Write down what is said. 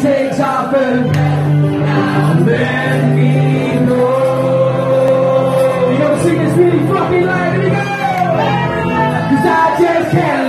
takes off and let me go. You gonna sing this really fucking loud? Here we go! 'Cause I just can't